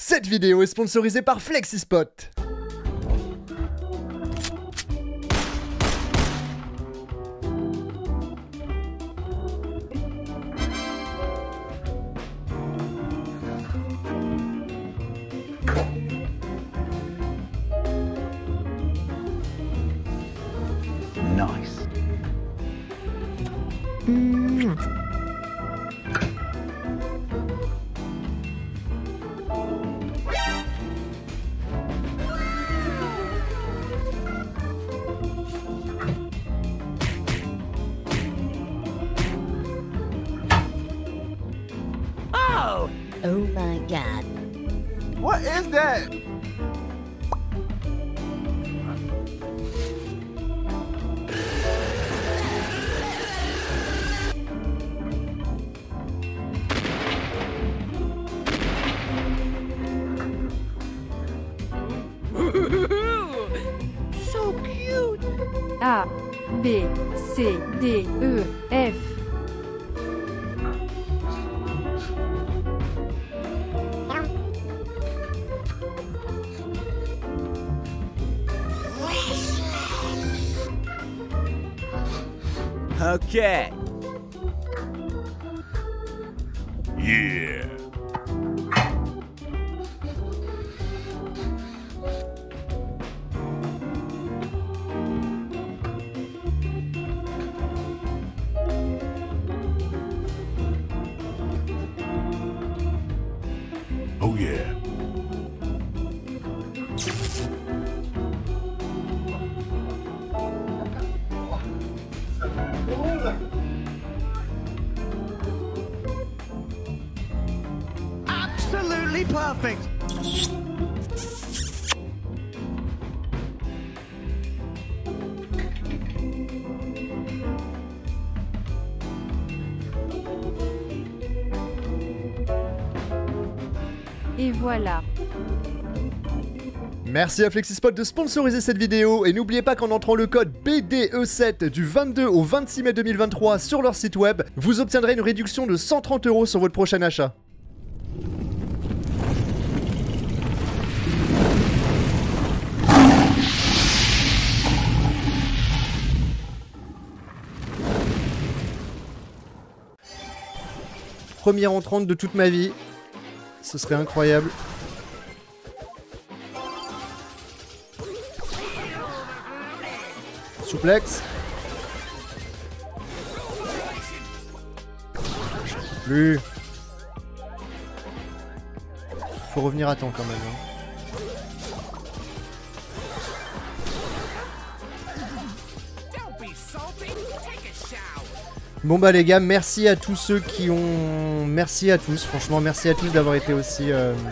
Cette vidéo est sponsorisée par Flexispot. Nice. Oh my god. What is that? So cute. A, B, C, D, E, F. Okay. Yeah. Oh yeah. Absolutely perfect. Et voilà. Merci à Flexispot de sponsoriser cette vidéo et n'oubliez pas qu'en entrant le code BDE7 du 22 au 26 mai 2023 sur leur site web, vous obtiendrez une réduction de 130 € sur votre prochain achat. Première entrante de toute ma vie, ce serait incroyable. Souplex. Plus. Faut revenir à temps quand même. Hein. Bon bah les gars, merci à tous ceux qui ont... Merci à tous, franchement merci à tous d'avoir été aussi...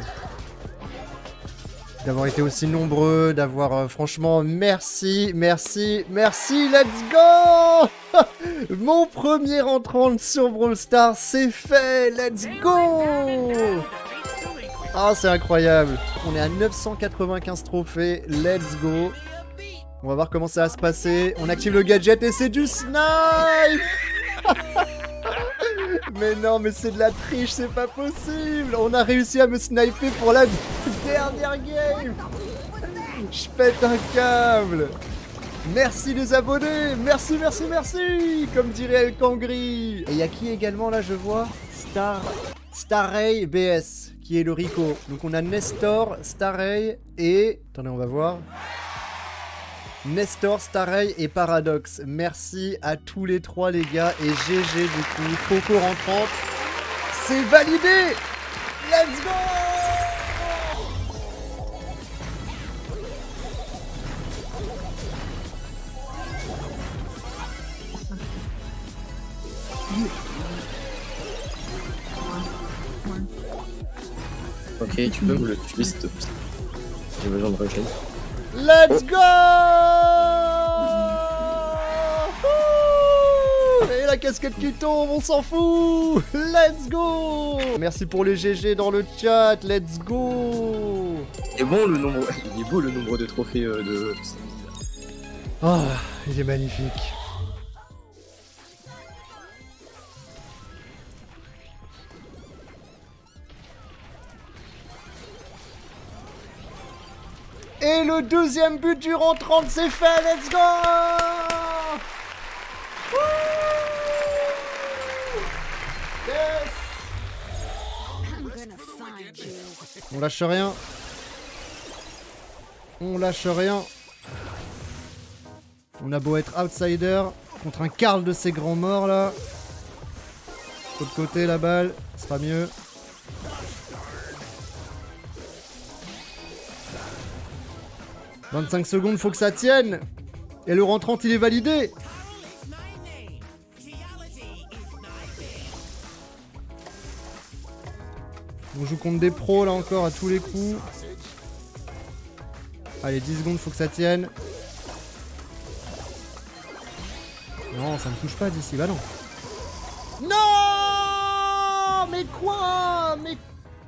nombreux, d'avoir... franchement, merci, let's go. Mon premier entrant sur Brawl Stars, c'est fait, let's go. Ah, c'est incroyable. On est à 995 trophées, let's go. On va voir comment ça va se passer. On active le gadget et c'est du snipe. Mais non, mais c'est de la triche, c'est pas possible. On a réussi à me sniper pour la dernière game. Je pète un câble. Merci les abonnés. Merci. Comme dirait El Kangri. Et il y a qui également là, je vois Starray BS, qui est le Rico. Donc on a Nestor, Starray et... Attendez, on va voir. Nestor, Starray et Paradox. Merci à tous les trois les gars. Et GG du coup. Coco rentrante. C'est validé. Let's go. Ok, tu peux me le tuer s'il te plaît. J'ai besoin de rejet. Let's go. Et la casquette qui tombe, on s'en fout. Let's go. Merci pour les GG dans le chat. Let's go. Il est bon le nombre, il est beau le nombre de trophées de... Oh, il est magnifique. Et le deuxième but du rang 30, c'est fait, let's go! Wouh! Yes! On lâche rien. On lâche rien. On a beau être outsider contre un Karl de ces grands morts là. De l'autre côté la balle, ce sera mieux. « 25 secondes, faut que ça tienne. Et le rang 30 il est validé. On joue contre des pros là encore à tous les coups. Allez, 10 secondes, faut que ça tienne. Non, ça ne touche pas d'ici, bah non. Non! Mais quoi? Mais...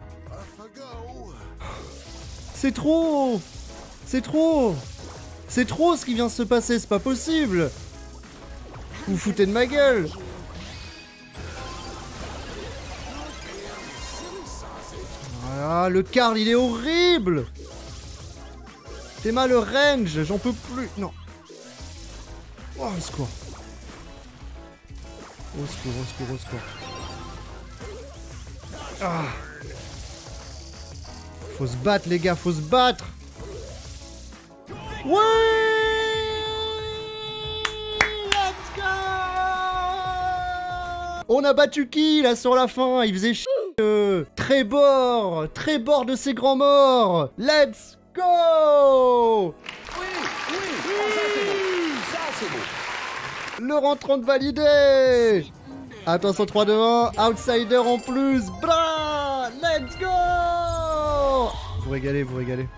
C'est trop! C'est trop! C'est trop ce qui vient de se passer, c'est pas possible! Vous vous foutez de ma gueule! Voilà, le Karl il est horrible! T'es mal le range, j'en peux plus! Non! Oh, au secours! Au secours, au secours, au secours! Ah! Faut se battre les gars, faut se battre! Ouais! Let's go! On a battu qui là sur la fin? Il faisait chier. Trébor de ces grands morts. Let's go! Le rang 30 validé. Attention 3 devant, outsider en plus. Bra! Let's go! Vous régalez, vous régalez.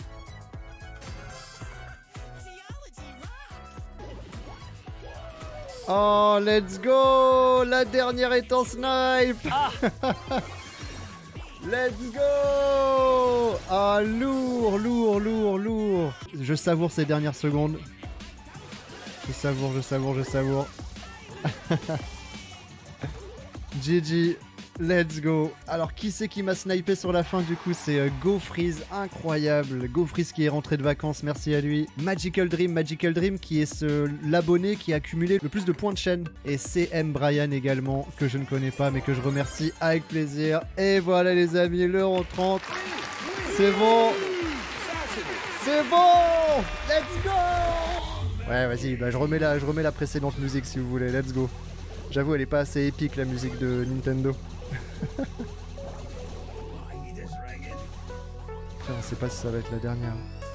Oh, let's go! La dernière est en snipe! Ah. Let's go! Ah, lourd, lourd, lourd, lourd! Je savoure ces dernières secondes. Je savoure, je savoure, je savoure. GG, let's go. Alors, qui c'est qui m'a snipé sur la fin du coup? C'est GoFreeze, incroyable. GoFreeze qui est rentré de vacances, merci à lui. Magical Dream qui est l'abonné qui a accumulé le plus de points de chaîne. Et CM Brian également, que je ne connais pas mais que je remercie avec plaisir. Et voilà les amis, le rang 30. C'est bon. C'est bon. Let's go. Ouais, vas-y, bah, je remets la précédente musique si vous voulez, let's go. J'avoue, elle est pas assez épique la musique de Nintendo. Putain, on sait pas si ça va être la dernière.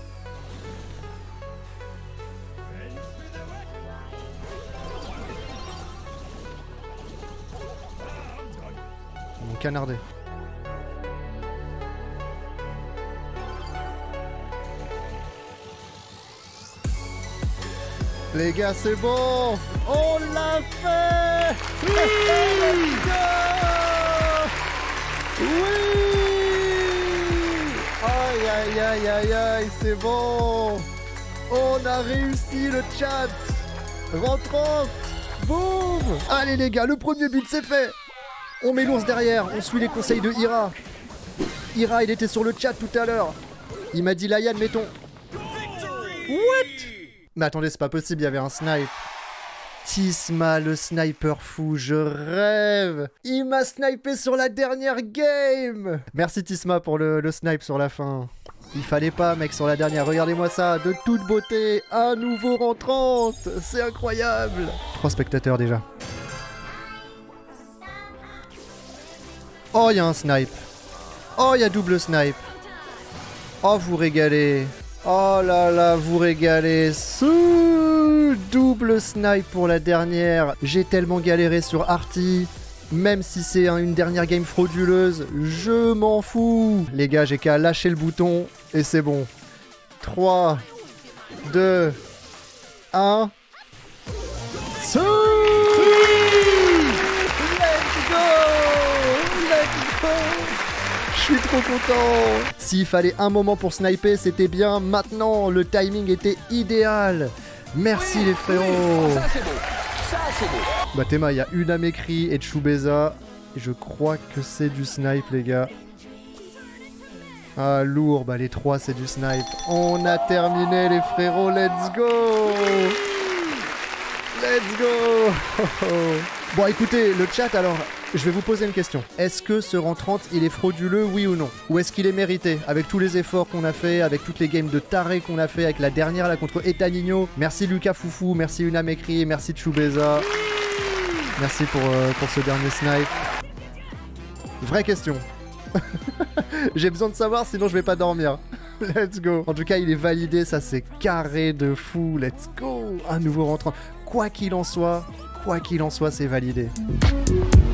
Mon canardé. Les gars, c'est bon! On l'a fait! Let's go! Oui! Aïe aïe aïe aïe aïe, c'est bon! On a réussi le chat! Rang 30! Boum! Allez les gars, le premier but c'est fait! On met l'ours derrière, on suit les conseils de Ira. Ira, il était sur le chat tout à l'heure. Il m'a dit Layan, mettons. What? Mais attendez, c'est pas possible, il y avait un snipe. Tisma, le sniper fou, je rêve. Il m'a snipé sur la dernière game. Merci Tisma pour le snipe sur la fin. Il fallait pas, mec, sur la dernière. Regardez-moi ça, de toute beauté. Un nouveau rang 30. C'est incroyable. 3 spectateurs déjà. Oh, il y a un snipe. Oh, il y a double snipe. Oh, vous régalez. Oh là là, vous régalez. Double snipe pour la dernière. J'ai tellement galéré sur Arty. Même si c'est une dernière game frauduleuse, je m'en fous. Les gars, j'ai qu'à lâcher le bouton et c'est bon. 3, 2, 1. Let's go! Let's go! Je suis trop content. S'il fallait un moment pour sniper, c'était bien. Maintenant, le timing était idéal. Merci les frérots. Ça c'est beau. Ça c'est beau. Bah Théma, il y a une âme écrit et Chubeza. Et je crois que c'est du snipe les gars. Ah, lourd, bah les 3 c'est du snipe. On a terminé les frérots, let's go! Let's go! Bon écoutez, le chat alors, je vais vous poser une question. Est-ce que ce rang 30 il est frauduleux, oui ou non? Ou est-ce qu'il est mérité? Avec tous les efforts qu'on a fait, avec toutes les games de taré qu'on a fait, avec la dernière là contre Etanino. Merci Lucas Foufou, merci Unamekri, merci Chubeza. Merci pour ce dernier snipe. Vraie question. J'ai besoin de savoir, sinon je vais pas dormir. Let's go. En tout cas, il est validé, ça c'est carré de fou. Let's go. Un nouveau rentrant. Quoi qu'il en soit, c'est validé.